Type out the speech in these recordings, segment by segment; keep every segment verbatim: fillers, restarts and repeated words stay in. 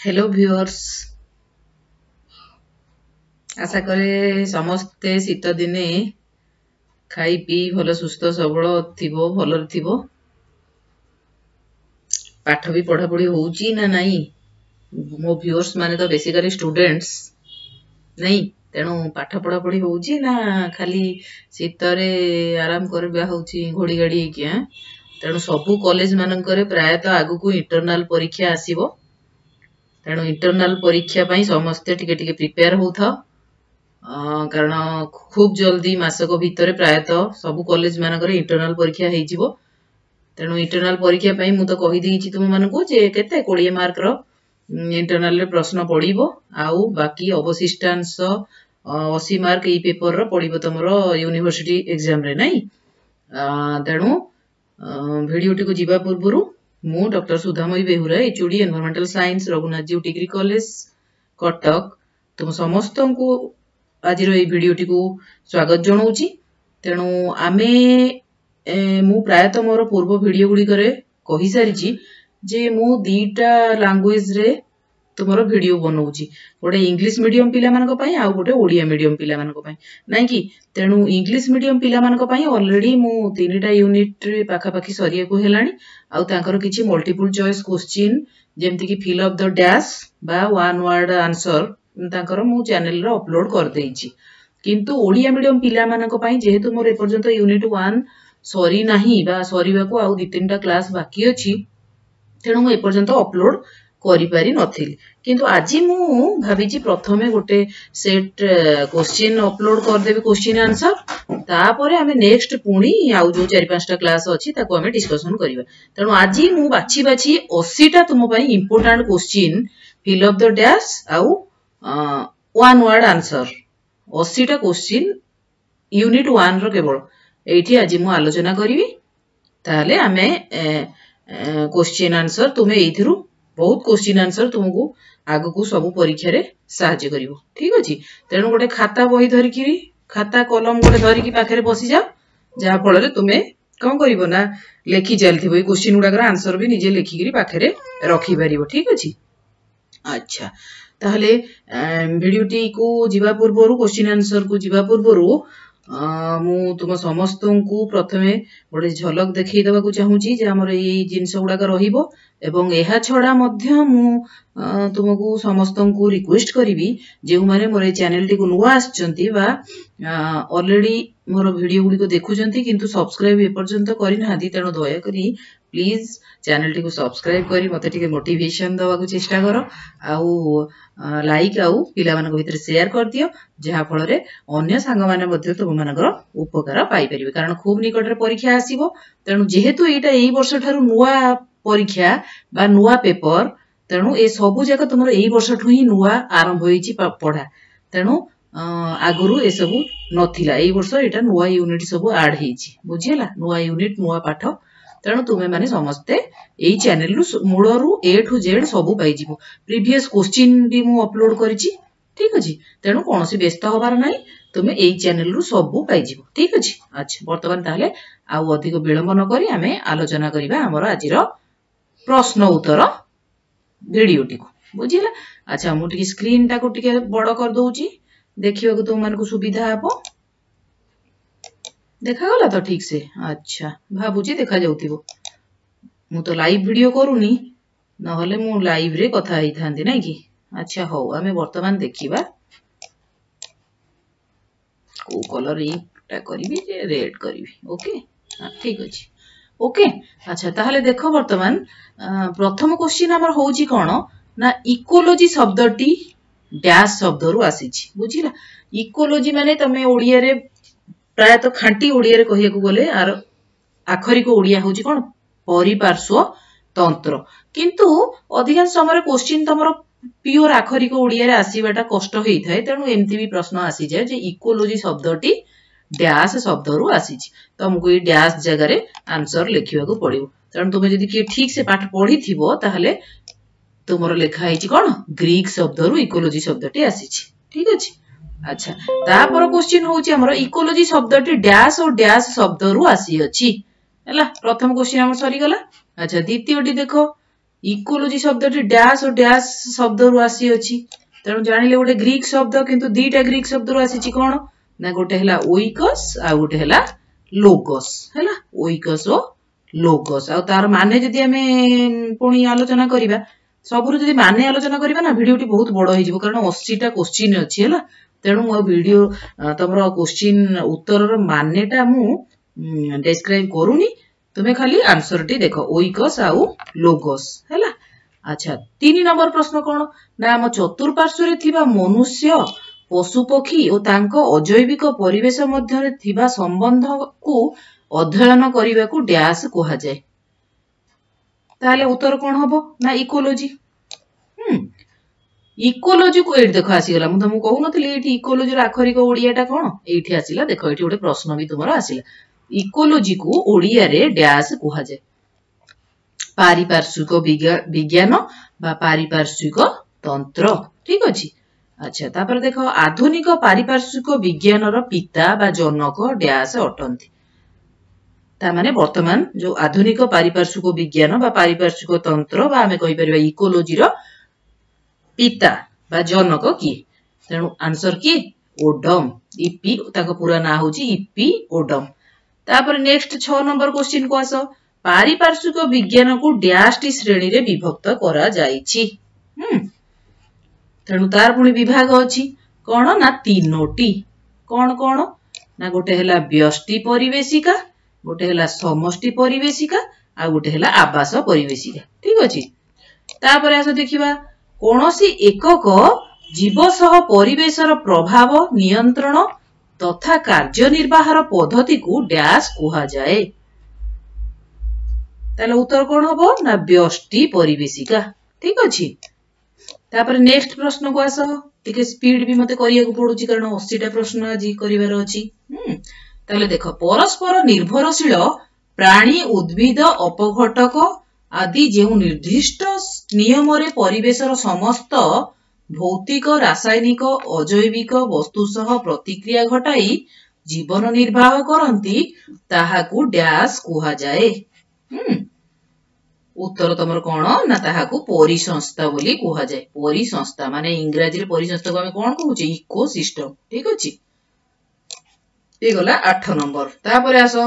Hello viewers आशा करे समस्ते शीत दिने खाई पी भल सुस्थ सबल थिबो भलर थिबो पाठ भी पढ़ा पढ़ी होउची ना नहीं मो व्यूअर्स माने तो बेसिकली स्टूडेंट्स नहीं तेणु पाठ पढ़ा पढ़ी होउची ना खाली शीत रे आराम करबा होउची घोड़ी गाड़ी किया तेणु सबु कॉलेज मानकर प्रायतः आगु को इंटरनल परीक्षा आसीबो तेणु इंटरनल परीक्षा पई समस्ते टिके टिके प्रिपेयर होउथा कारण खूब जल्दी मासक भितर प्रायतः सबु कॉलेज मानकर इंटरनल परीक्षा हेजिबो तेणु इंटरनल परीक्षा पई मु तो कहि देइछि तुम मानको जे केते बीस मार्क रो इंटरनल रे प्रश्न पड़िबो आउ बाकी अवशिष्टांश अस्सी मार्क ई पेपर रो पड़िबो तमरो यूनिवर्सिटी एग्जाम रे नहीं तेणु वीडियो टी को जीवा पूर्वरु मु doctor Sudhamayi Behura HOD environmental science Raghunath Jew degree college Cuttack तुम समस्त को आज वीडियो टी को स्वागत जनाऊँगी तेणु आमे मु प्रायतः मोर पूर्व वीडियो गुड़ी करे कहि सारी जे मु दीटा लैंग्वेज रे तुमरो वीडियो बनाऊँगी गोटे इंग्लिश मीडियम पिला मानक पई आ गोटे ओडिया मीडियम पिला मानक पई नाही कि तेणु इंग्लिश मीडियम पिला मानक पई ऑलरेडी मु तीनटा यूनिट रे पाखा पाखी सरिया को हेलानी आ तांकर किछि मल्टीपल चॉइस क्वेश्चन जेमति कि फिल अप द डैश बा वन वर्ड आंसर तांकर मु चैनल रे अपलोड कर देइछि किंतु ओडिया मीडियम पिला मानक पई जेहेतु मोर एपर्यंत यूनिट वन सरी नाही बा सरीबा को आ दि तीनटा क्लास बाकी अछि तेणु मु एपर्यंत अपलोड करि पारि नथिली किंतु आज मु भाबिछि प्रथमे गोटे सेट क्वेश्चन अपलोड कर देबे क्वेश्चन आंसर तापरे हमें नेक्स्ट पुणी आउ जो चार पांचटा क्लास अछि ताको हमें डिस्कशन करिबा तेणु आज मु बाछि बाछि अस्सी टा तुम पई important question fill up the dash आउ वन वर्ड आंसर अस्सी टा क्वेश्चन यूनिट वन रो केवल एठी आज मु आलोचना करिवि ताले हमें क्वेश्चन आंसर तुमे एथिरु बहुत क्वेश्चन आंसर तुमको आगु को सब परीक्षा रे सहाय्य करिवो ठीक अछि तेणु गोटे खाता बही धरिकी खाता कलम गोटे धरिकी पाखरे बसी जाओ जहा फल रे तुमे कोन करिवो ना लेखि चलथिबो ए क्वेश्चन गुडाकर आंसर भी निजे लेखिकी पाखरे रखि पारिवो ठीक अछि अच्छा ताहले वीडियो टी को जीवा पूर्वरु क्वेश्चन आंसर को जीवा पूर्वरु मु तुम समस्त को प्रथमे गोटे झलक देखै देबा को चाहूची जे हमर ए जिंस गुडाक रहिबो एवं एहा छडा मध्य मु तुमको समस्त को रिक्वेस्ट करिवि जे माने मोर ए चैनल टी को नुवा आछंती बा ऑलरेडी मोर वीडियो गुडी को देखुचंती किंतु सब्सक्राइब ए पर्यंत करि नाहदी तेनो दया करी प्लीज चैनल टी को सब्सक्राइब करी मते टिके मोटिवेशन दवा को चेष्टा करो आउ लाइक आउ पिला मानक भीतर शेयर कर दियो जहा फल रे अन्य सांग माने मध्ये तुम मानकर उपकार पाई परिबे कारण खूब निकट रे परीक्षा आसीबो तेनु जेहेतु एटा एई वर्ष थारु नुवा परीक्षा बा नुवा पेपर तेणु ए सबु जाक तुम एई वर्ष ठु ही नुवा आरंभ होईची पढ़ा तेणु आगुरु ए सबु नथिला एई वर्ष एटा नुवा यूनिट सबु ऐड हेची बुझियला नुवा यूनिट नुवा पाठ तेणु तुमे माने समस्ते एई चैनल रु मूलरु ए टू जेड सबु पाई जिवो प्रीवियस क्वेश्चन भी मु अपलोड करिछि ठीक अछि तेणु कोनोसी व्यस्त होबार नाही तुमे एई चैनल रु सबु पाई जिवो ठीक अछि अच्छा वर्तमान ताहले आउ अधिक विलंब न करी हमें आलोचना करिबा हमर आजिर प्रश्न उत्तर वीडियो टी को बुझिला अच्छा मु टिके स्क्रीन टा को टिके बड़ कर दोउची देखियो को तुम मन को सुविधा हबो देखा गला तो ठीक से अच्छा भाबुची देखा जाउतिबो मु तो लाइव वीडियो करूनी न हले मु लाइव रे कथा हेई थांती नै कि अच्छा हो हमें वर्तमान देखिबा को कलर इटा करिवि जे रेड करिवि ओके हां ठीक अछि ओके अच्छा ताहले देखो वर्तमान प्रथम क्वेश्चन हमर होउची कोन ना इकोलॉजी शब्दटी डैश शब्द रु आसीची बुझिला इकोलॉजी माने तमे ओडिया रे प्राय तो खांटी ओडिया रे कहिया को गले आर आखरी को ओडिया होउची कोन परिपार्श्व तंत्र किंतु अधिकांश समय क्वेश्चन तमरो प्योर आखरी को ओडिया रे आसीबाटा कष्ट हेई थाए तेनु एमती भी प्रश्न आसी जाय जे इकोलॉजी शब्दटी डैश शब्द रु आसीची तुमको ए डैश जगह रे आंसर लिखिबा को पड़िबो तेनु तुमे जदी के ठीक से पाठ पढ़ी थिबो ताहले तुमरो लेखा हेची कोन ग्रीक शब्द रु इकोलॉजी शब्दटी आसीची ठीक अछि अच्छा तापर क्वेश्चन होउची हमरो इकोलॉजी शब्दटी डैश और डैश शब्द रु आसी अछि हला प्रथम क्वेश्चन हमर सरी गला अच्छा द्वितीयटी देखो इकोलोजी शब्दटी डैश और डैश शब्द रु आसी अछि तेणु जानिले गोटे ग्रीक शब्द किंतु दीटा ग्रीक शब्द रु आसी कोन ना गोटे हला ओइकस आ गोटे हला लोगस हला ओइकस ओ लोगस आ तार माने जदि हमें पुणी आलोचना करिबा सबरु जदि माने आलोचना करिबा ना वीडियोटी बहुत बड़ होई जिवो कारण अस्सी टा क्वेश्चन अछि हला तेणु मो वीडियो तमरो क्वेश्चन उत्तर रो मानेटा मु डिस्क्राइब करूनी तुमे खाली आंसर टी देखो ओइकस आउ लोगस हैला। अच्छा तीन नंबर प्रश्न कोन ना हम चतुर्पार्श्व रे थिबा मनुष्य पशु पक्षी और तांको अजैविक परिवेश मध्य रे थिबा संबंध को अध्ययन करिबा को डैश कोहा जाय ताले उत्तर कोन हबो ना इकोलोजी। हम इकोलोजी को एट देखो आसी गला मु तुमको कहू नथि एठी इकोलोजी रो आखरिक ओडियाटा कोन एठी आसीला देखो एठी गोटे प्रश्न भी तुमरो आसीला इकोलोजी को ओडिया रे डैश कोहा जाय पारिपार्श्विक विज्ञान बा पारिपार्श्विक तंत्र ठीक अछि। अच्छा तापर देखो आधुनिक पारिपार्श्विक विज्ञान रो पिता बा जनक डैश अटंती ता माने वर्तमान जो आधुनिक पारिपार्श्विक विज्ञान बा पारिपार्श्विक तंत्र बा हमें कहि परिबा इकोलोजी रो पिता बा जनक की तेणु आंसर की ओडम ईपी ताको पूरा ना होची ईपी ओडम। तापर नेक्स्ट छह नंबर क्वेश्चन को आसो पारिपार्श्विक विज्ञान को डैश टी श्रेणी रे विभक्त करा जाईछि हम तेणु तार पुनी विभाग अछि कोन ना तीनोटी कोन कोन ना गोटे हला व्यष्टि परिवेशिका गोटे हला समष्टि परिवेशिका आ गोटे हला आवास परिवेशिका ठीक अछि। तापर आसो देखिबा कोनोसी एकक जीव सह परिवेशर प्रभाव नियंत्रण तथा कार्यनिर्वाहर पद्धति को डैश कोहा जाए ताले उत्तर कोन हबो ना व्यष्टि परिवेशिका ठीक अछि। तापर नेक्स्ट प्रश्न को आसो टिके स्पीड भी मते करिया को पडुची कारण अस्सी टा प्रश्न आजि करिवार अछि हम ताले देखो परस्पर निर्भरशील प्राणी उद्भिद अपघटक आदि जेउ निर्दिष्ट नियम रे परिवेशर समस्त भौतिक रासायनिक अजैविक वस्तु सह प्रतिक्रिया घटाई जीवन निर्वाह करंती ताहाकू डैश कोहा जाए हम उत्तर तमर कोन ना ताहाकू परिसंस्था बोली कोहा जाए परिसंस्था माने इंग्रजी रे परिसंस्था को हम कोन कहूचे इकोसिस्टम ठीक अछि। ए गला आठ नंबर तापर आसो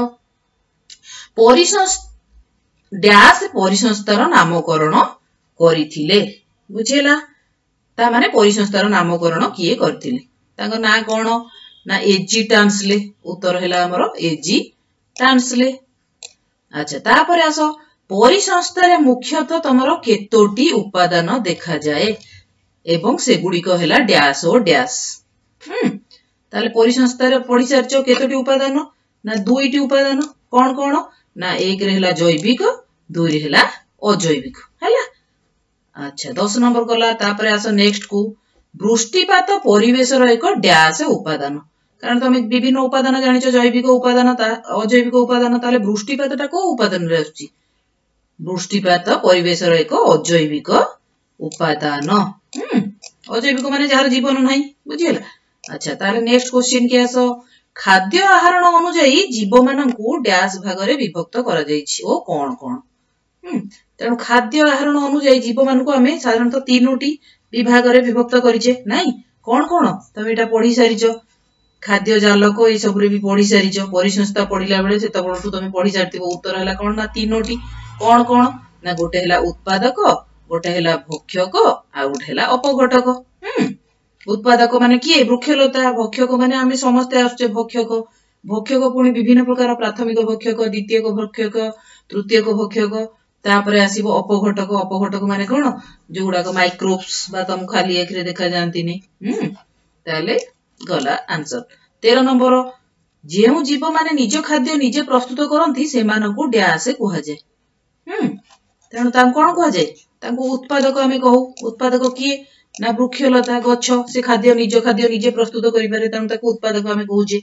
परिसंस्था डैश परिसंस्थार नामकरण करिथिले बुझेला ता माने परिसंस्थार नामकरण किए करथिले ताको ना कोन ना एजी टांसले उत्तर हैला हमरो एजी टांसले। अच्छा तापर आसो परिसंस्था रे मुख्यतः तमरो केतोटी उपादान देखा जाए एवं से गुडी को हैला डैश ओ डैश हम ताले परिसंस्था रे पढि सरचो केतोटी उपादान ना दुईटी उपादान कोन कोन ना एक रे हैला जैविक दुई रे हैला अजैविक हैला। अच्छा दस नंबर गला तापर आसो नेक्स्ट को वृष्टिपात परिवेश रो एक डैश उपादान कारण तुम विभिन्न उपादान जानिचो जैविक उपादान अजैविक उपादान ताले वृष्टिपातटा को उपादान रे आछि वृष्टिपात परिवेश रो एक अजैविक उपादान हम अजैविक माने जार जीवन नाही बुझियला। अच्छा ताले नेक्स्ट क्वेश्चन के आसो खाद्य आहार अनुसार जीव मानकू डैश भाग रे विभक्त करा जाईछि ओ कोन कोन हम तेणु खाद्य आहार अनुसार जीव मानकू हमें साधारणतः तीनोटी विभाग रे विभक्त करिचे नाही कोन कोन तमे एटा पढी सारिचो खाद्य जालक ए सब रे भी पढी सारिचो परिसंस्था पढिला बेले से तबळटू तमे पढी सारतिबो उत्तर हैला कोन ना तीनोटी कोन कोन ना गोटे हैला उत्पादक गोटे हैला भक्षक आ गोटे हैला अपघटक हम उत्पादक माने किए वृक्षलता भक्षक माने हमें समस्त आछे भक्षक भक्षक पुनी विभिन्न प्रकार प्राथमिक भक्षक द्वितीयक भक्षक तृतीयक भक्षक तापरे आसीबो अपघटक अपघटक माने कोन जोडाक माइक्रोब्स बा तम खाली एकरे देखा जानतिनी हम ताले गला आंसर। तेरह नंबर जेउ जीव माने निज खाद्य निजे प्रस्तुत करंती से मानकू डैश कोहा जाय हम तेणु तां कोन कोहा जाय तांको उत्पादक हमें कहू उत्पादक किए ना वृक्षलता गछ से खाद्य निज खाद्य निजे प्रस्तुत करि पारे तेणु ताको उत्पादक हमें कहूचे।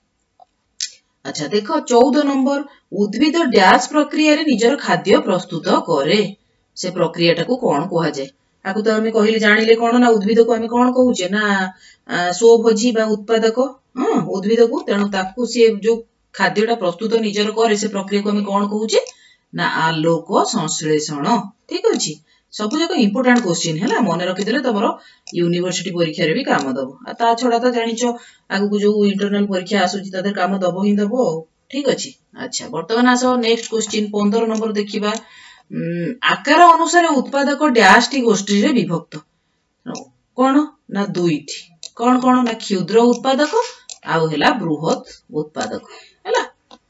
अच्छा देखो चौदह नंबर उद्भिद डैश प्रक्रिया रे निजर खाद्य प्रस्तुत करे से प्रक्रियाटा को कोन कोहा जाय आकु तो हमें कहिले जानिले कोन ना उद्भिद को हमें कोन कहूचे ना स्वभोजी बा उत्पादक हां उद्भिद को तेणु ताकू से जो खाद्यटा प्रस्तुत निजर करे से प्रक्रिया को हमें कोन कहूचे ना आलोक संश्लेषण ठीक अछि। सब जाक इंपोर्टेंट क्वेश्चन है मन रखिदेले तुम यूनिवर्सिटी परीक्षा रे भी काम दबो ता छड़ा तो जानिछ आगु जो इंटरनल परीक्षा आसुची तादर काम दबो ही दबो ठीक अछि। अच्छा वर्तमान आस नेक्स्ट क्वेश्चन पंद्रह नंबर देखिबा आकार अनुसार उत्पादक डैश टी गोष्ठी रे विभक्त कोन ना दुईटी कोन कोन ना क्षुद्र उत्पादक आउ हेला बृहत उत्पादक हैला।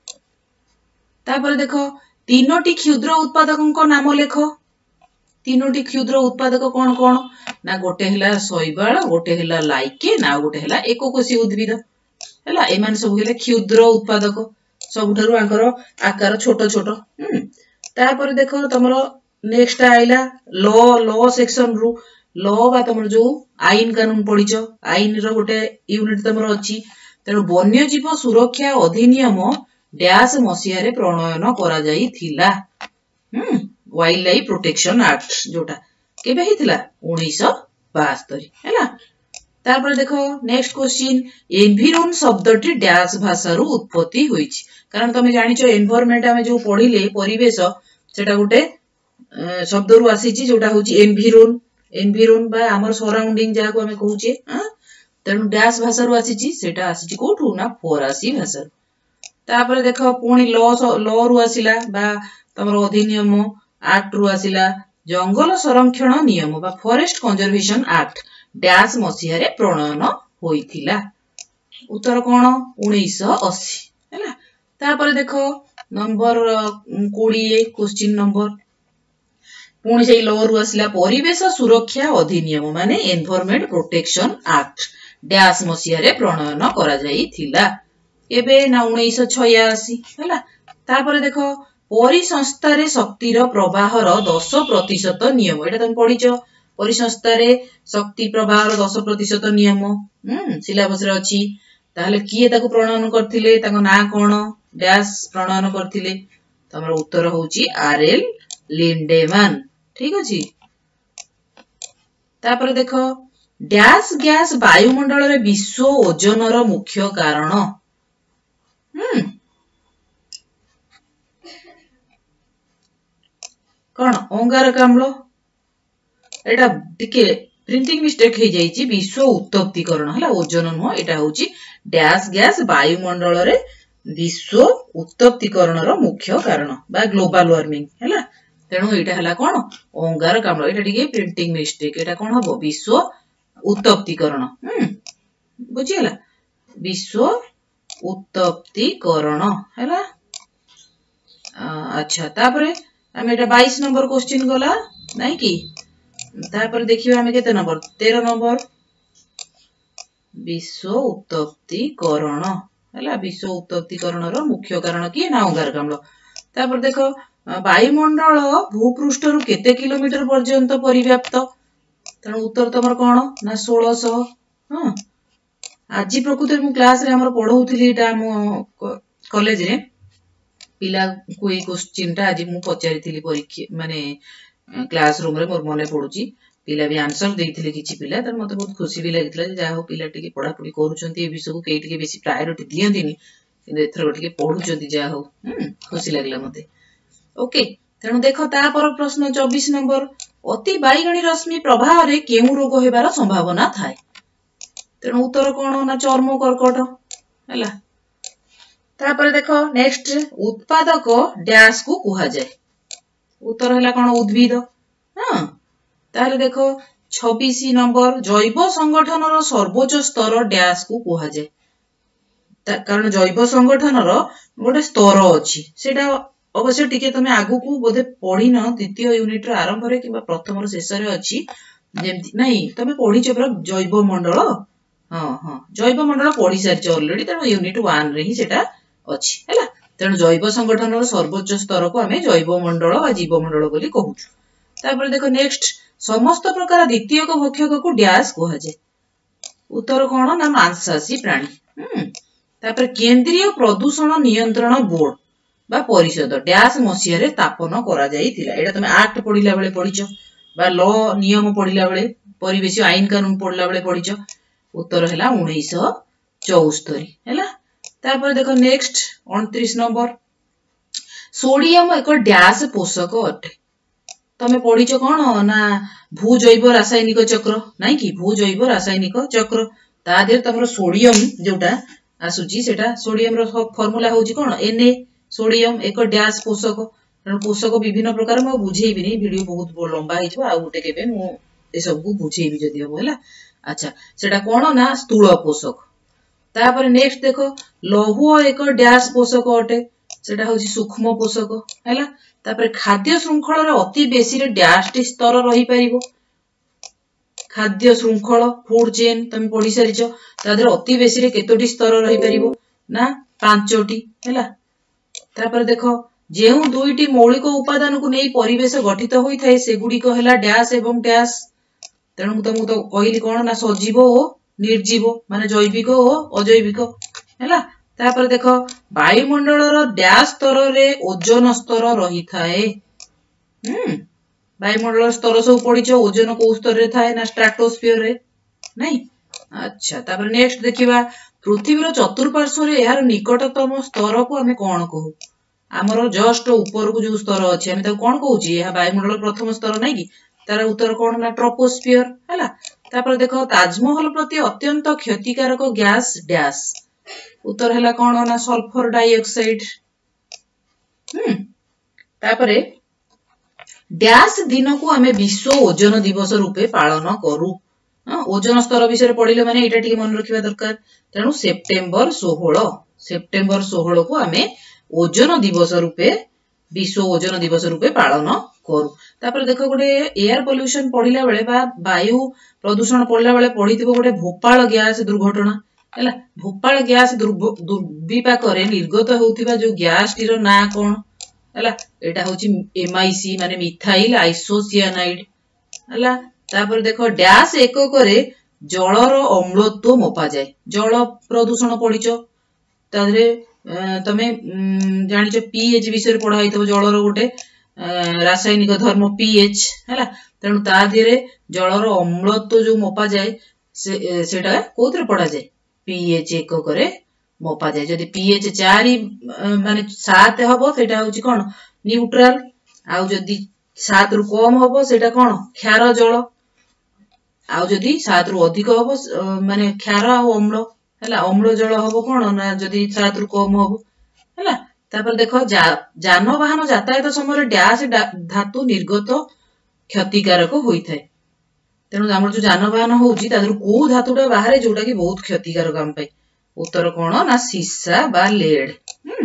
तापर देखो तीनोटी क्षुद्र उत्पादकों नाम लेख तीनोटी क्षुद्र उत्पादक कौन कौन ना गोटे हला शैवाल गोटे हला लाइकेन आ गोटे हला एककोषी उद्भिद हैला एमान सब हेले क्षुद्र उत्पादक सबुठारु आंकर आकार छोट छोट हम तापर देखो तमरो नेक्स्ट आइला लॉ लॉ सेक्शन रु लॉ बा तमरो जो आईन कानून पढिचो आईन रो गोटे यूनिट तमरो अछि तेनो वन्य जीव सुरक्षा अधिनियम डैश मसिया रे प्रणयन करा जाई थिला हम वाइल्ड लाइफ प्रोटेक्शन एक्ट जोटा केबे हिथिला उन्नीस सौ बास्तरी हैला। तापर देखो नेक्स्ट क्वेश्चन एनवायरन शब्दटी डैश भाषा रु उत्पत्ति होईछि कारण तमे जानिचो एनवायरनमेंट हमें जो पढिले परिवेश सेटा गोटे शब्द रु आसीछि जोटा होछि एनवायरन एनवायरन बा हमर सराउंडिंग जाको हमें कहूचे तेनु डैश भाषा रु आसीछि सेटा आसीछि कोठु ना फरासी भाषा। तापर देखो पुणी लॉ लॉ रु आसिला बा तमरो अधिनियम एक्ट रु आसिला जंगल संरक्षण नियम बा फॉरेस्ट कंजर्वेशन एक्ट डैश मसिया रे प्रणयन होइथिला उत्तर कोन उन्नीस सौ अस्सी हैला। तापर देखो नंबर बीस क्वेश्चन नंबर पुणी से लॉ रु आसिला परिवेश सुरक्षा अधिनियम माने एनवायरनमेंट प्रोटेक्शन एक्ट डैश मसिया रे प्रणयन करा जाइथिला एबे ना उन्नीस सौ छियासी हैला। तापर देखो परिसंस्था रे शक्तिर प्रवाहर दस प्रतिशत नियम एटा तुम पढिचो परिसंस्था रे शक्ति प्रवाहर दस प्रतिशत नियम हम सिलेबस रे अछि ताहले किए ताको प्रणयन करथिले ताको ना कोन डैश प्रणयन करथिले तमरो उत्तर होउची आर एल लिंडेमैन ठीक अछि। तापर देखो डैश गैस वायुमंडल रे विश्व ओजोन रो मुख्य कारण हम कौन अंगारकाम्ल एटा टिके प्रिंटिंग मिस्टेक हे जाईची विश्व उत्तप्तीकरण हला ओजोन नुह एटा होची डैश गैस वायुमंडल रे विश्व उत्तप्तीकरण रो मुख्य कारण बा ग्लोबल वार्मिंग हला तेणु एटा हला कोन अंगारकाम्ल एटा टिके प्रिंटिंग मिस्टेक एटा कोन हबो विश्व उत्तप्तीकरण हम बुझियला विश्व उत्तप्तीकरण हला। अच्छा तापरे हमें एटा बाईस नंबर क्वेश्चन गला नाही कि तापर देखिबा हमें केते नंबर तेरह नंबर विश्व उत्तप्तीकरण हला विश्व उत्तप्तीकरण रो मुख्य कारण की ना अंगारकाम्ल। तापर देखो वायुमंडल भूपृष्ठ रु केते किलोमीटर पर्यंत परिव्याप्त तेणु उत्तर तमर कोन ना सोलह सौ हां आज प्रकृति मु क्लास रे हमर पढौथिली एटा हम कॉलेज रे पिला को ए क्वेश्चन टा आज मु पचारिथिली परीक्षा माने क्लास रूम रे मोर मने पडुची पिला भी आंसर देइथिले किछि पिला त मते बहुत खुशी भी लागितला जे जा हो पिला टिके पढा पढी करूचंती ए विषय को केइ टिके बेसी प्रायोरिटी दियंतिनी किंतु एथर टिके पढुचंती जा हो हम खुशी लागला मते ओके। तेणु देखो ता पर प्रश्न चौबीस नंबर अति बाइगणी रश्मि प्रभाव रे केउ रोग हेबार संभावना थाए तेणु उत्तर कोन ना चर्म कर्कट हला। तापर देखो नेक्स्ट उत्पादक डैश को कुहा जाय उत्तर हला कोन उद्भिद हां ताले देखो छब्बीस नंबर जैव संगठन रो सर्वोच्च स्तर डैश को कुहा जाय कारण जैव संगठन रो गोटे स्तर अछि सेटा अवश्य टिके तमे आगु को बोधे पढिन द्वितीय यूनिट रो आरंभ रे किबा प्रथम रो शेष रे अछि जेमति नाही तमे पढिछ पर जैव मंडल हां हां जैव मंडल पढि सारिछ ऑलरेडी तेणु यूनिट एक रे ही सेटा अछि हैला तेणु जैव संगठन रो सर्वोच्च स्तर को हमें जैव मंडल बा जीव मंडल बोली कहू। तापर देखो नेक्स्ट समस्त प्रकार द्वितीय को भक्षक को डैश कहै जे उत्तर कोन ना मांसाशी प्राणी हम तापर केंद्रीय प्रदूषण नियंत्रण बोर्ड बा परिषद डैश मसिया रे स्थापन करा जाईथिला एटा तमे एक्ट पढिला बेले पढिचो बा लॉ नियम पढिला बेले परिवेश आईन कानून पढिला बेले पढिचो उत्तर हला उन्नीस सौ चौहत्तर हैला। तापर देखो नेक्स्ट उनतीस नंबर सोडियम एक डैश पोषक अटे तमे पढ़ीच कौन ना भूजैव रासायनिक चक्र नाइ कि भूजैव रासायनिक चक्र ता देर तमरो सोडियम जोटा आसुची सेटा सोडियम रो फार्मूला होची कौन Na सोडियम एक डैश पोषक तेणु पोषक विभिन्न प्रकार मु बुझेइबिनी वीडियो बहुत लंबा हिजो आ गुटे केबे मु ए सब को बुझेइबि जदि हो होला। अच्छा सेटा कोन ना स्थूल पोषक तापर नेक्स्ट देखो लौह एक डैश पोषक अटे सेटा होची सूक्ष्म पोषक हैला। तापर खाद्य श्रृंखल रे अति बेसी रे डैश टी स्तर रही परिबो खाद्य श्रृंखल फूड चेन तमे पढी सारिचो तादर अति बेसी रे केतोटी स्तर रही परिबो ना पांचटी हैला। तापर देखो जेउ दुईटी मौलिक उपादान को नै परिवेश गठित होई थाए सेगुडी को हैला डैश एवं डैश तेणु मु तुमको तो कहली कोन ना सजीव ओ निर्जीव माने जैविक ओ अजैविक हैला। तापर देखो वायुमंडल रो डैश स्तर रे ओजोन स्तर रही थाए हम वायुमंडल स्तर सब पढिचो ओजोन को स्तर रे थाए ना स्ट्रेटोस्फियर रे नै। अच्छा तापर नेक्स्ट देखिबा पृथ्वी रो चतुर्पार्श्व रे यार निकटतम स्तर को हमें कोन कहू आमर जस्ट ऊपर को जो स्तर अछि हमें त कोन कहूची या वायुमंडल प्रथम स्तर नै कि तार उत्तर कोन ना ट्रोपोस्फियर हैला। तापर देखो ताजमहल प्रति अत्यंत क्षतिकारक गैस डैश उत्तर हैला कोन ना सल्फर डाइऑक्साइड हम तापरे डैश दिन को हमें विश्व ओजोन दिवस रूपे पालन करू ओजोन स्तर विषय पढिले माने एटा ठीक मन रखिबा दरकार तेणु सेप्टेम्बर सोलह सेप्टेम्बर सोलह को हमें ओजोन दिवस रूपे विश्व ओजोन दिवस रूपे पालन करू। तापर देखो गोटे एयर पोल्यूशन पढिला बेले बा वायु प्रदूषण पढिला बेले पढिथिबो गोटे भोपाल गैस दुर्घटना हैला। भोपाल गैस दुर्विपाक रे निर्गत होउथिबा जो गैस टीर ना कोन हैला एटा होची एमआईसी माने मिथाइल आइसोसियानाइड हैला। तापर देखो डैश एकक रे जलर अम्लत्व मपा जाए जल प्रदूषण पढिचो तादरे तमे जानिचो पीएच विषय पढ़ाई तो जलर गोटे रासायनिक धर्म पीएच हैला तेणु ता दिरे जलर अम्लत्व जो मपा जाए से सेटा कोथरे पढ़ा जाए पीएच एकक रे मपा जाए जदि पीएच चार माने सात हबो सेटा होची कोन न्यूट्रल आ जदि सात रु कम हबो सेटा कोन क्षार जल आ जदि सात रु अधिक हबो माने क्षार आ अम्ल हैला अम्ल जल हबो कोन ना जदि सात रु कम हबो हैला। तापर देखो जा, जानवाहन यातायात समय डैश धातु निर्गत क्षतिकारक होई थाए तेणु हमर जो जानवाहन होउची तादर को धातुटा बाहरे जोटा कि बहुत क्षतिकारक हम पई उत्तर कोन ना सीसा बा लेड हम।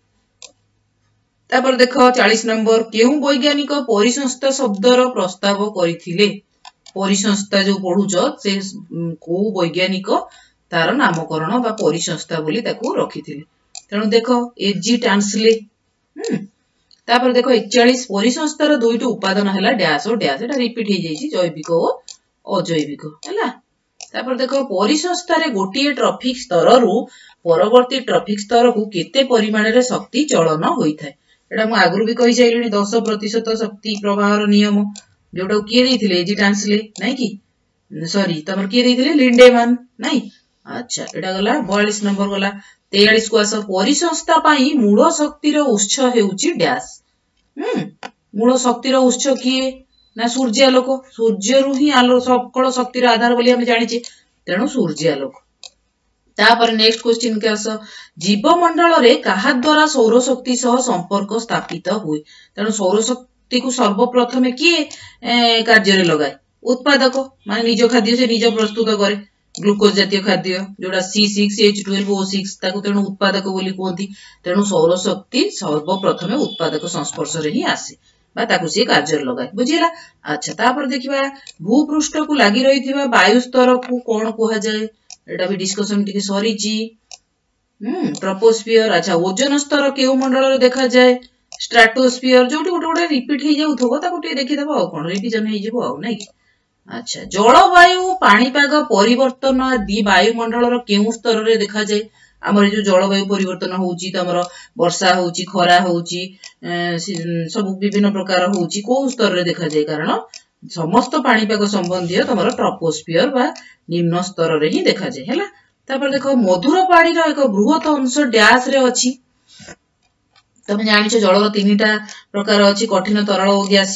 तापर देखो चालीस नंबर केउ वैज्ञानिक परिसंस्था शब्दर प्रस्ताव करिथिले परिसंस्था जो पढुचो से को वैज्ञानिक तार नामकरण बा परिसंस्था बोली ताकू रखिथिले तेणु देखो एजी टांसले हम। तापर देखो इकतालीस परिसंस्थार दुईटी उपादान हैला डैश और डैश एटा रिपीट हे जाईची जैविक और अजैविक हैला। तापर देखो परिसंस्था रे गोटिए ट्रॉफिक स्तर रु परवर्ती ट्रॉफिक स्तर को केते परिमाण रे शक्ति चलन होई थाए एटा मु आगरु भी कहि जाइलिनी दस प्रतिशत शक्ति प्रवाहर नियम जोटा किए देथिले एजी टांसले नै कि सॉरी तमर किए देथिले लिंडेमैन नै। अच्छा एटा गला बयालीस नंबर गला तैंतालीस को आस परिसंस्था पाई मूल शक्तिर उत्स हेउची डैश हम मूल शक्तिर उत्स किए ना सूर्यालोक सूर्य रु ही आलो सकल शक्तिर आधार बोली हम जानिचे तेणु सूर्यालोक। तापर नेक्स्ट क्वेश्चन के आस जीवमंडल रे काहा द्वारा सौर शक्ति सह संपर्क स्थापित हुए तेणु सौर शक्ति को सर्वप्रथमे किए कार्य रे लगाए उत्पादक माने निज खाद्य से निज प्रस्तुत करे ग्लूकोज जातीय खाद्य जोड़ा C six H twelve O six ताकू तेणु उत्पादक बोली कहती तेणु सौर शक्ति सर्वप्रथमे उत्पादक संस्पर्श रे ही आसे बा ताकू से कार्य लगाए बुझिला। अच्छा तापर देखिबा भूपृष्ठ को लागि रहिथिबा वायु स्तर को कोन कोहा जाए एटा भी डिस्कशन टिके सरीची हम ट्रोपोस्फियर। अच्छा ओजोन स्तर केउ मंडल रे देखा जाए स्ट्रेटोस्फियर जोटी गोटे गोटे रिपीट हे जाउ थबो ताकू टिके देखि देबो आ कोन रिवीजन हे जिवो आ नै। अच्छा जलवायु पाणीपाग परिवर्तन आदि वायुमंडल रो केउ स्तर रे देखा जाए हमर जो जलवायु परिवर्तन होउची तमरो वर्षा होउची खरा होउची सब विभिन्न प्रकार होउची को स्तर रे देखा जाए कारण समस्त पाणीपाग संबंधी तमरो ट्रोपोस्फियर बा निम्न स्तर रे ही देखा जाए हैला। तापर देखो मधुर पानी रो एक बृहत अंश डैश रे अछि तमे जानिछो जलर तीनटा प्रकार अछि कठिन तरल और गैसीय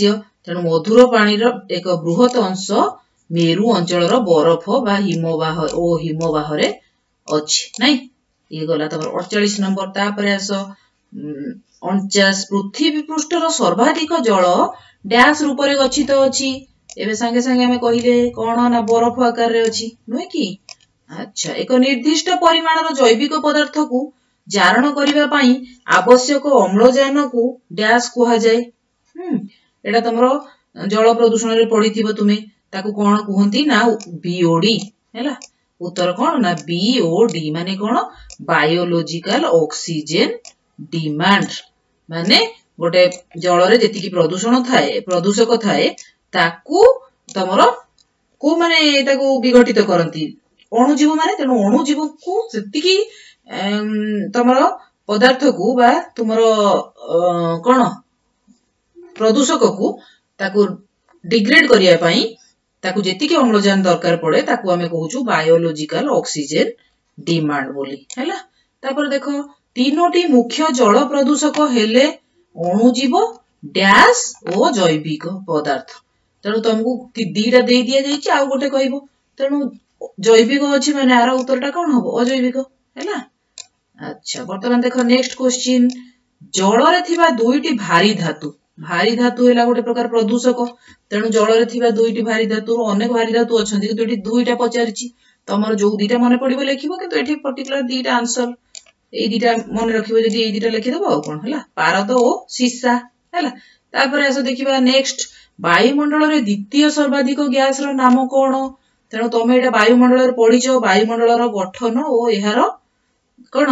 तेणु मधुर पानीर एक बृहत अंश मेरु अंचल बरफ बा हिमवाह ओ हिमवाह अच्छी नाई ये गला तमर अड़तालीस नंबर तापर आस अणचाश पृथ्वी पृष्ठर सर्वाधिक जल डैश रूप में गच्छित अच्छी एवं सांगे सांगे आमे कहिले कौन ना बरफ आकार रे अच्छी नुहे कि अच्छा एक निर्दिष्ट परिमाणर जैविक पदार्थ को जारण करिबा पई आवश्यक अम्लजान को डैश कुहा जाए हम एटा तमरो जल प्रदूषण रे पढ़िथिबो तुमे ताकू कोन कहंती ना बीओडी हैला उत्तर कोन ना बीओडी माने कोन बायोलॉजिकल ऑक्सीजन डिमांड माने गोटे जल रे जेति की प्रदूषण थाए प्रदूषक थाए ताकू तमरो को माने ताकू विघटित करंती अणुजीव माने तेणु अणुजीव को सेति की तमरो पदार्थ को बा तुमरो कोन प्रदूषक को ताकू डिग्रेड करिया पई ताकू जेति की अम्लजान दरकार पड़े ताकू हमें कहूछु बायोलॉजिकल ऑक्सीजन डिमांड बोली हैला तापर देखो तीनोटी मुख्य जल प्रदूषक हेले अणुजीव डैश ओ जैविक पदार्थ तेणु तुमको दीटा दे दिया जाइछि आ गोटे कहबो तेणु जैविक अछि माने आरा उत्तरटा कोन हबो अजैविक हैला अच्छा वर्तमान देखो नेक्स्ट क्वेश्चन जल रे थिबा दुईटी भारी धातु भारी धातु हैला गोटे प्रकार प्रदूषक तेणु जल रे थिबा दुईटी भारी धातु अनेक भारी धातु अछंती कि दुईटी दुईटा पचारिछि तमर जो दीटा मने पड़िबो लेखिबो किंतु एठी पर्टिकुलर दीटा आंसर ए दीटा मने रखिबो जदी ए दीटा लिखि देबो आ कोन हैला पारद ओ सीसा हैला तापर आसो देखिबा नेक्स्ट वायुमंडल रे द्वितीय सर्वाधिक गैस रो नाम कोन तेणु तमे एटा वायुमंडल रे पढिछो वायुमंडल रो गठन ओ एहारो कोन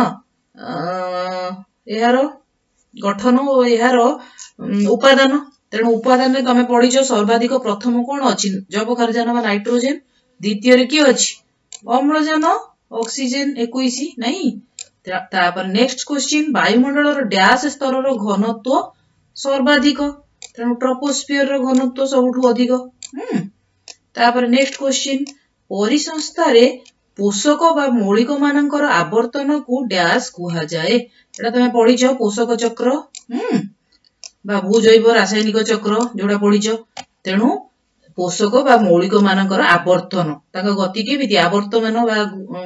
एहारो गठन ओ एहारो उपादान तेणु उपादान रे तमे पढिछो सर्वाधिक प्रथम कोन अछि जैवखारजान बा नाइट्रोजन द्वितीय रे की अछि अम्लजान ऑक्सीजन इक्कीस नहीं तापर नेक्स्ट क्वेश्चन वायुमंडल रो डैश स्तर रो घनत्व सर्वाधिक तेणु ट्रोपोस्फियर रो घनत्व सबुठु अधिक हम तापर नेक्स्ट क्वेश्चन परिसंस्था रे पोषक बा मौलिक मानकर आवर्तन को डैश कुहा जाए एटा तमे पढिछो पोषक चक्र हम बा भूजैव रासायनिक चक्र जोडा पढिछो तेणु पोषक बा मौलिक मानकर आवर्तन ताका गति केमिति आवर्तमान बा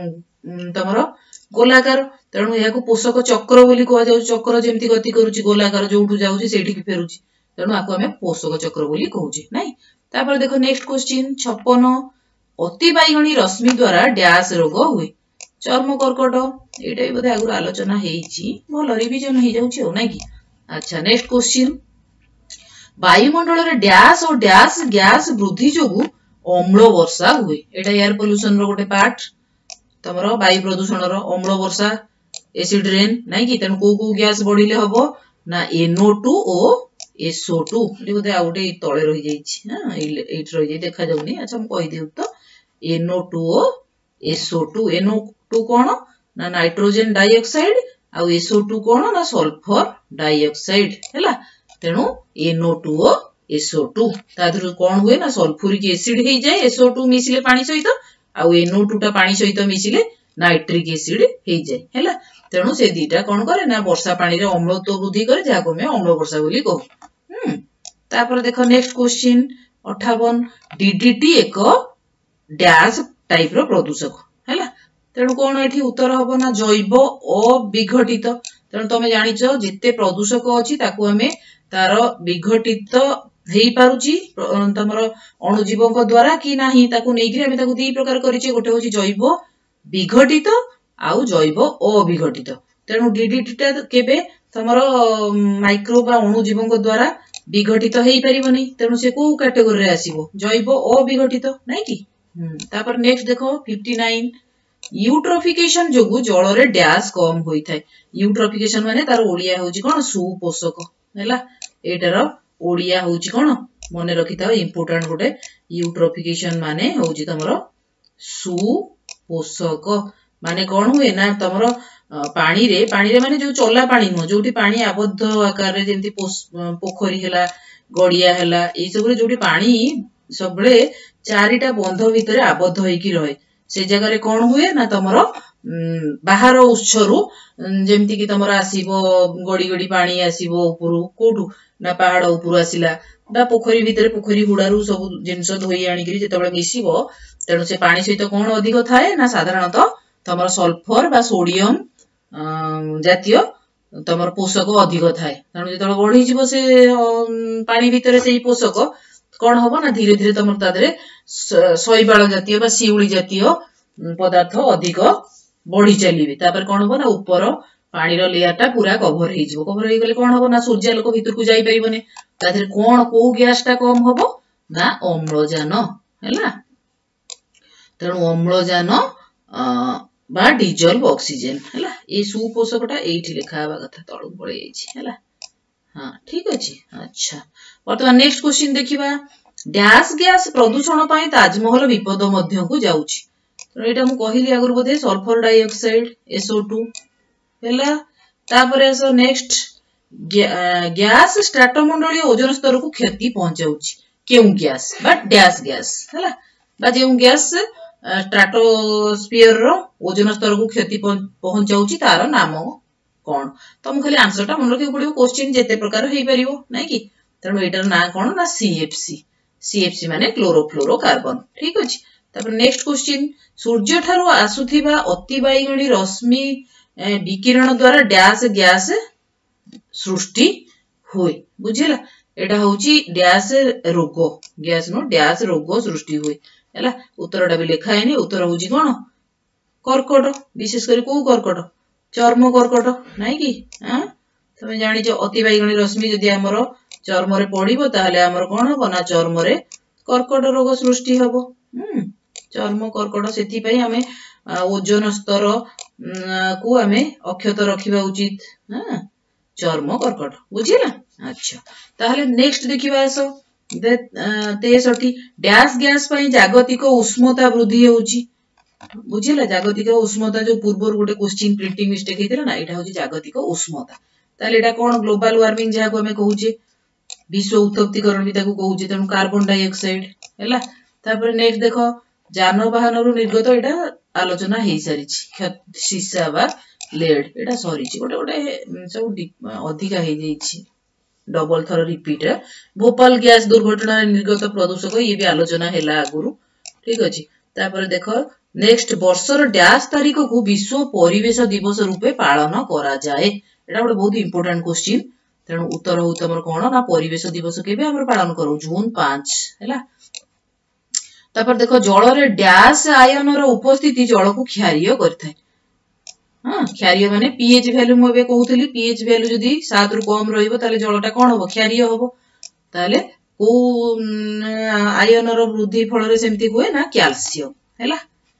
तमरो गोलाकार तेणु या पोषक चक्र बोली कह जाउ चक्र जेमति गति करूची गोलाकार जोठु जाउची सेठी की फेरुची तेणु आको हमें पोषक चक्र बोली कहूची नाही तापर देखो नेक्स्ट क्वेश्चन छप्पन अति बाइगणी रश्मि द्वारा डैश रोग हुए चर्म कर्कट एटा भी बोधे आगु आलोचना हेइची भलो रिवीजन हे जाउची हो नाही की अच्छा नेक्स्ट क्वेश्चन वायुमंडल रे डैश और डैश गैस वृद्धि जोगु अम्ल वर्षा हुए एटा एयर पोल्यूशन रो गोटे पार्ट तमरो वायु प्रदूषण रो अम्ल वर्षा एसिड रेन नाही की तन को को गैस बढ़िले हबो ना N O two O S O two एटी बोधे आ गोटे तळे रहि जाइछि हां एट रहि जाय देखा जाउनी अच्छा हम कहि देउ तो N O two O S O two N O two कोन ना नाइट्रोजन डाइऑक्साइड आ एस ओ टू कोन ना सल्फर डाइऑक्साइड हैला तेणु N O two O S O two तादरु कोन हुए ना सल्फ्यूरिक एसिड हे जाय एस ओ टू मिसिले पानी सहित आ एन ओ टू टा पानी सहित मिसिले नाइट्रिक एसिड हे जाय हैला तेणु से दीटा कोन करे ना वर्षा पानी रे अम्लत्व वृद्धि करे जाको में अम्ल वर्षा बोली कहू हम तापर देखो नेक्स्ट क्वेश्चन अट्ठावन डीडीटी एक डैश टाइप रो प्रदूषक हैला तेणु कोन एठी उत्तर हबो ना जैव अविघटित तेणु तमे जानिचो जेते प्रदूषक अछि ताकू हमें तार विघटित हेई पारुची तमरो अणुजीवक द्वारा कि नाही ताकू नेकी हमें ताकू दी प्रकार करिचे गोटे होची जैव विघटित आउ जैव अविघटित तेणु डीडीटी टा केबे तमरो माइक्रो बा अणुजीवक द्वारा विघटित हेई परिबनी तेणु से को कैटेगरी रे आसीबो जैव अविघटित नाही की हम तापर नेक्स्ट देखो उनसठ यूट्रोफिकेशन जोगु जल रे डैश कम होई थाए यूट्रोफिकेशन माने तार ओडिया होची कोन सुपोषक हैला एटार ओडिया होची कोन मने रखिता इंपोर्टेंट गोटे यूट्रोफिकेशन माने होची तमरो सुपोषक माने कोन हुए ना तमरो पानी रे पानी रे माने जो चला पानी न जोटी पानी आबद्ध आकार रे जेंति पोखरी हैला गड़िया हैला ए सब रे जोटी पानी सबले चारिटा बंध भितरे आबद्ध होई की रहे से जगह रे कोन हुए ना तमरो बाहर उत्सरू जेमती कि तुम आसो गड़ी गड़ी पानी आसो ऊपर कोठू ना पहाड़ ऊपर आसला बा पोखरी भितर पोखरी हुड़ारू सब जिनस धोई आनिक जो मिसब तेणु से पानी सहित कौन अधिक थाए ना साधारणतः तुम सल्फर बा सोडियम जातीय तुम पोषक अधिक थाए तेणु जो बढ़ी से पानी भितर से पोषक कौन हम ना धीरे धीरे तुम तादे शैवाल जातीय बा शिउली जातीय पदार्थ अधिक बढ़ी चलिए तापर कौन हम ना ऊपर पानी लेयर टा पूरा कभर हो कभर हो गले कौन हम ना सूर्यालोक भितर को जाई परिबने तादे कौन को गैस टा कम हम ना अम्लजान है तेणु अम्लजान बा डिजल्व ऑक्सीजन है ये सुपोषकटा एठी लिखा हवा कथा तळु पळे जाइछि हैला हां ठीक अछि अच्छा वर्तमान नेक्स्ट क्वेश्चन देखिबा डैश गैस प्रदूषण पई ताजमहल विपद मध्य को जाउछि तो एटा मु कहिली आगुर बोधे sulphur dioxide S O two हैला तापर एसो नेक्स्ट गैस स्ट्रेटोमंडलीय ओजोन स्तर को क्षति पहुंचाउछि केउ गैस बा डैश गैस हैला बा जेउ गैस स्ट्राटोस्फियर रो ओजोन स्तर को क्षति पहुंचाउछि तार नाम कोन तुम खाली आंसर टा मन रखियो पड़ियो क्वेश्चन जेते प्रकार हेई परियो नै कि तेणु एटार ना कोन ना सीएफसी सीएफसी माने क्लोरोफ्लोरोकार्बन ठीक अछि तापर नेक्स्ट क्वेश्चन सूर्य ठारो आसुथिबा अति बाइगणी रश्मि विकिरण द्वारा डैश गैस सृष्टि होय बुझिला एटा होची डैश रोग गैस नो डैश रोग सृष्टि होय हैला उत्तरटा भी लिखा है उत्तर होची कोन कर्कट विशेष करी को कर्कट चर्म कर्कट नै कि हां तमे जानि जो अति बाइगणी रश्मि जदि हमर चर्म रे पड़िबो ताहले हमर कोन हो ना चर्म रे कर्कट रोग सृष्टि हबो हम चर्म कर्कट सेति पई हमें ओजोन स्तर को हमें अक्षत रखिबा उचित हां चर्म कर्कट बुझिला अच्छा ताहले नेक्स्ट देखिबा आसो तेसठी डैश गैस पई जागतिक उष्णता वृद्धि होउची बुझिला जागतिक उष्णता जो पूर्व गोटे क्वेश्चन प्रिंटिंग मिस्टेक हेतिला ना एटा होची जागतिक उष्णता ताले एटा कोन ग्लोबल वार्मिंग जाको हमें कहूचे विश्व उत्तप्तीकरण भी ताको कहूचे तेनु कार्बन डाइऑक्साइड हैला तापर नेक्स्ट देखो जानवाहन रु निर्गत एटा आलोचना हेई सारिछि शीशा बा लेड एटा सरीछि गोटे गोटे सब अधिका हेई जाइछि डबल थर रिपीट भोपाल गैस दुर्घटना निर्गत प्रदूषक ये भी आलोचना हेला आगुरु ठीक अछि तापर देखो नेक्स्ट वर्षर डैश तारीख को विश्व परिवेश दिवस रूपे पालन करा जाए एटा गोटे बहुत इंपोर्टेंट क्वेश्चन तेणु उत्तर हो तमर कोन ना परिवेश दिवस केबे हमर पालन करू जून पाँच हैला तापर देखो जल रे डैश आयन रो उपस्थिति जल को क्षारीय करथाय हां क्षारीय माने पीएच वैल्यू मु एबे कहउतली पीएच वैल्यू जदी सात रु कम रहिबो ताले जलटा कोन होबो क्षारीय होबो ताले को आयन रो वृद्धि फल रे सेमति होय ना कैल्शियम हैला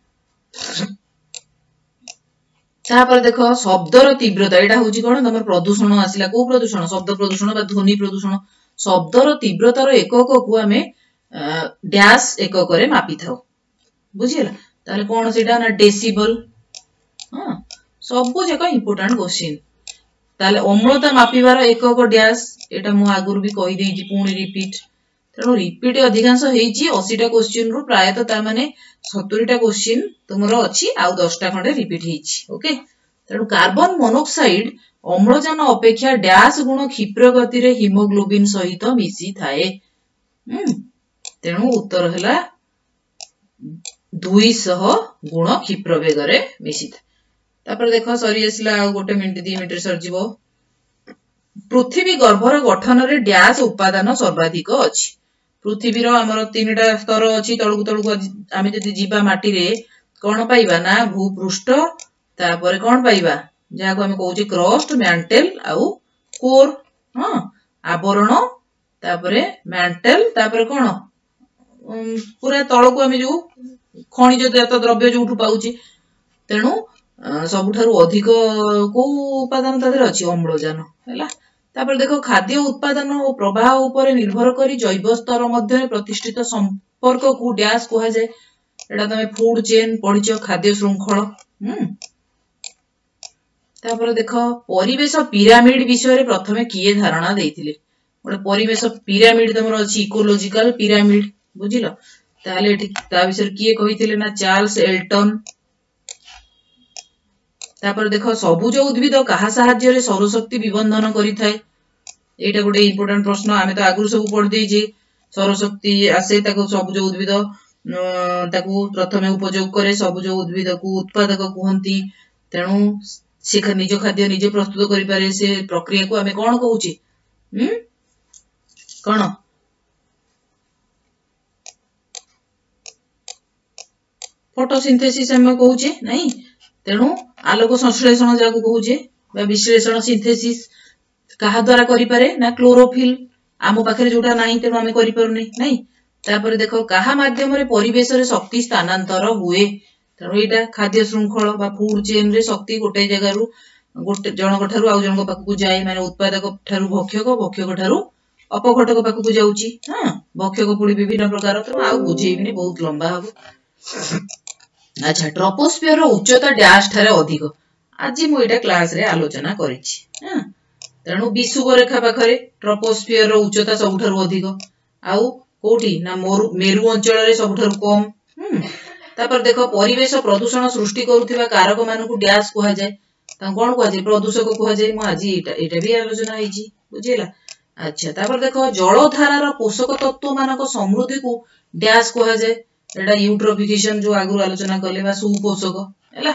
तापर देखो शब्दर तीव्रता एटा होची कोन तमर प्रदूषण आसिला को प्रदूषण शब्द प्रदूषण बा ध्वनि प्रदूषण शब्दर तीव्रतार एकक को हमें डैश एकक रे मापी थाओ बुझिला ताले कोन सेटा ना डेसिबल हां सबो जका इंपोर्टेंट क्वेश्चन ताले अम्लता मापिबार एकक डैश एटा मु आगुर भी कहि देइछि पुणी रिपीट तेणु रिपीट अधिकांश हेइछि अस्सी टा क्वेश्चन रु प्राय तो ता माने सत्तर टा क्वेश्चन तुमरो अछि आ दस टा खंडे रिपीट हेइछि ओके तेणु कार्बन मोनोक्साइड अम्लजान अपेक्षा डैश गुण क्षिप्र गति रे हीमोग्लोबिन सहित मिसी थाए हम तेणु उत्तर हला दो सौ गुण क्षिप्र वेग रे मिसी थाए तापर देखो सरी आसला गोटे मिनिट दो मिनिट सर जीवो पृथ्वी गर्भर गठन रे डैश उपादान सर्वाधिक अछि पृथ्वी रो हमर तीनटा स्तर अछि तळकु तळकु आमे जदि जीवा माटी रे कोन पाइबा ना भूपृष्ठ तापर कोन पाइबा जाको हम कहउची क्रस्ट मैंटल आउ कोर हां आवरण तापर मैंटल तापर कोन पूरा तळकु आमे जो खनिज जात द्रव्य जोठु पाउची तेणु सबुठारु अधिक को उपादान तादर अछि अम्लजान हैला तापर देखो खाद्य उत्पादन और प्रवाह ऊपर निर्भर करी जैव स्तर मध्य प्रतिष्ठित संपर्क को डैश कहा जाए एटा तमे फूड चेन पढिचो खाद्य श्रृंखल हम तापर देखो परिवेश पिरामिड विषय रे प्रथमे किए धारणा देइथिले ओटे परिवेश पिरामिड तमरो अछि इकोलॉजिकल पिरामिड बुझिलो ताले एठी ता विषय किए कहिथिले ना चार्ल्स एल्टन तापर देख सबुज उद्भिद कहा साहाय्य रे सौरशक्ति विबंधन करिथाय एटा गोटे इंपोर्टेंट प्रश्न आमे तो आगु सब पढ़ देई जे सौरशक्ति आसे ताको सबुज उद्भिद ताको प्रथमे उपयोग करे सबुज उद्भिद को उत्पादक कहंती तेणु से निज खाद्य निजे प्रस्तुत करि पारे से प्रक्रिया को आमे कोन कहूची हम कोन फोटोसिंथेसिस हम कहूचे नहीं तेणु आलोक संश्लेषण जाको कहूचे बा विश्लेषण सिंथेसिस कहा द्वारा करि पारे ना क्लोरोफिल आमो पाखरे जोटा नाही तेणु आमे करि पारुनी नहीं तापर देखो कहा माध्यम रे परिवेश रे शक्ति स्थानांतर हुए तेणु एटा खाद्य श्रृंखल बा फूड चेन रे शक्ति गोटे जगह रु गोटे जनक ठारू आउ जनक पाखकु जाय माने उत्पादक ठारू भक्षक भक्षक ठारू अपघटक पाखकु जाउची हां भक्षक पुडी विभिन्न प्रकार तो आउ बुझेइबिनी बहुत लंबा हबो अच्छा ट्रोपोस्फियर रो उच्चता डैश ठारे अधिक आज मु एटा क्लास रे आलोचना करिछि हां तेणु विषुव रेखा पाखरे ट्रोपोस्फियर रो उच्चता सबुठारु अधिक आउ कोठी ना मेरु अंचल रे सबुठारु कम हम तापर देखो परिवेश प्रदूषण सृष्टि करूथिबा कारक मानकु डैश कुहा जाय ता कोन कुहा जाय प्रदूषक कुहा जाय मु आज एटा एटा भी आलोचना होईची बुझिला अच्छा तापर देखो जलधारा रो पोषक तत्व मानक समृद्धि को डैश कुहा जाय एटा यूट्रोफिकेशन जो आगु आलोचना करले बा सुपोषक हैला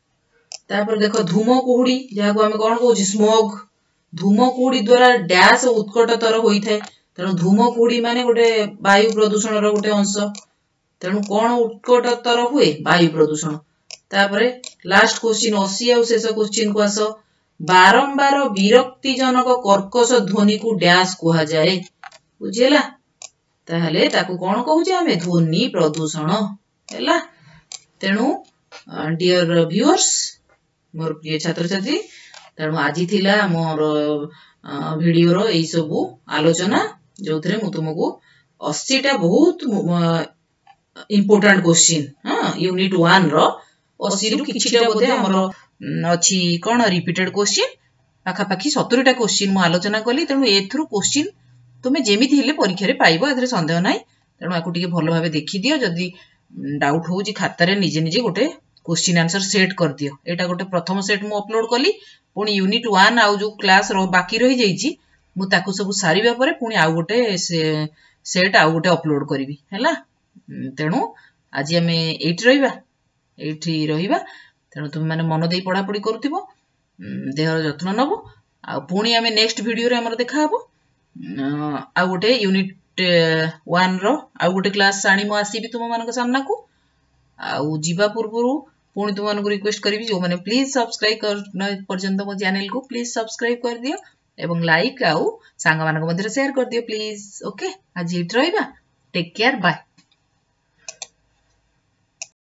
तापर देखो धूम कुहुडी जाको हम कोन कहूची स्मोग धूम कुहुडी द्वारा डैश उत्कटतर होई थाए तेणु धूम कुहुडी माने गोटे वायु प्रदूषण रो गोटे अंश तेणु कोन उत्कटतर हुए वायु प्रदूषण तापरे लास्ट क्वेश्चन अस्सी आ शेष क्वेश्चन को आसो बारंबार विरक्ति जनक कर्कश ध्वनि को डैश कुहा जाए बुझिला ताहले ताकू कोन कहूचे हमें ध्वनि प्रदूषण हैला तेणु डियर व्यूअर्स मोर प्रिय छात्र छात्री तेणु आज थिला मोर वीडियो रो एई सब आलोचना जो थरे मु तुमको अस्सी टा बहुत इंपोर्टेंट क्वेश्चन हां यूनिट वन रो अस्सी रु किछिटा बोधे हमर अछि कोन रिपीटेड क्वेश्चन पाखा पाखी सत्तर टा क्वेश्चन मु आलोचना कली तेणु एथरु क्वेश्चन तुमे जेमिति हेले परीक्षा रे पाइबो एथरे संदेह नाही तेणु आकु टिके भलो भाबे देखि दियो जदी डाउट होउची खाता रे निजे निजे गोटे क्वेश्चन आंसर सेट कर दियो एटा गोटे प्रथम सेट मु अपलोड कली पुनी यूनिट वन आउ जो क्लास रो बाकी रही जाईची मु ताकू सब सारीबा परे पुनी आउ गोटे सेट आउ गोटे अपलोड करबी हैला तेणु आज हमें एट रहिबा एठी रहिबा तेणु तुम माने मन देई पढ़ा पढ़ी करथिबो देहर जत्न नबो आ पुनी हमें नेक्स्ट वीडियो रे हमर देखा हबो आ गोटे यूनिट वन रो आ गोटे क्लास आनी मु आसीबी तुम मानक सामना को आ जीवा पूर्वरु पुणी तुम मानक रिक्वेस्ट करिवि जो माने प्लीज सब्सक्राइब कर पर्यंत मो चैनल को प्लीज सब्सक्राइब कर दियो एवं लाइक आउ सांग मानक मध्य शेयर कर दियो प्लीज ओके आज एट रहिबा टेक केयर बाय।